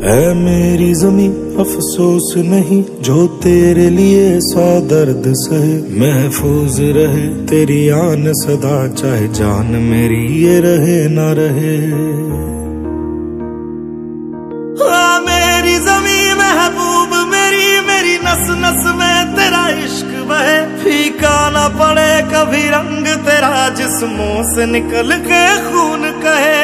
ऐ मेरी ज़मीं अफसोस नहीं जो तेरे लिए 100 दर्द सहे, महफूज रहे तेरी आन सदा चाहे जान मेरी ये रहे ना रहे। मेरी ज़मीं महबूब मेरी, मेरी नस नस में तेरा इश्क बहे, फीका ना पड़े कभी रंग तेरा जिस्मों से निकल के खून कहे।